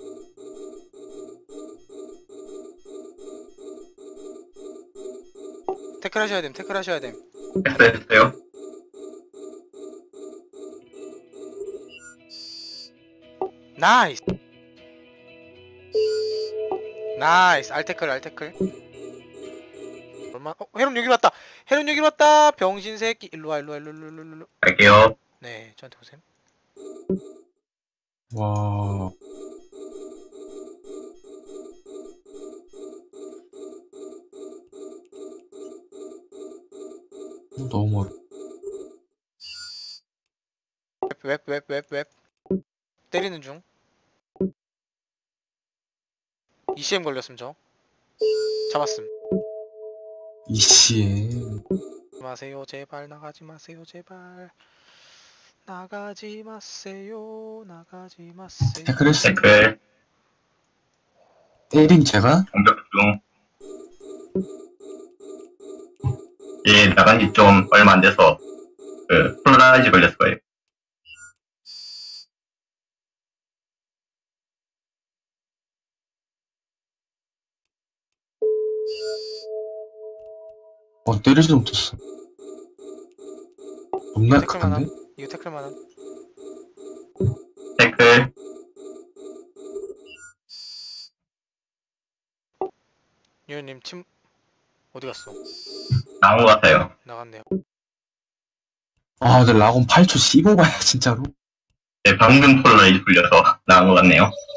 태클 하셔야 됨. 태클 하셔야 됨. 했어요. 나이스. 나이스. 알태클 알태클. 얼마? 헤론 여기 왔다. 헤론 여기 왔다. 병신 새끼. 일로와 일로와 일로. 갈게요. 네, 저한테 오셈. 와. 너무 멀어. 웹. 때리는 중. ECM 걸렸음 저. 잡았음. 이씨에. 마세요 제발 나가지 마세요 제발. 나가지 마세요. 나가지 마세요. 태클했어. 댓글 때린 제가? 공격 중. 예, 나간 지 좀 얼마 안 돼서 폴라라이즈 걸렸을 거예요. 때리지도 못했어. 겁나 태클만 약한데? 함. 이거 태클만 함. 댓글 유현님 팀 어디 갔어? 나온 것 같아요. 나갔네요. 아, 근데 라곤 8초 15가야, 진짜로. 네, 방금 폴라이즈 풀려서 나은 것 같네요.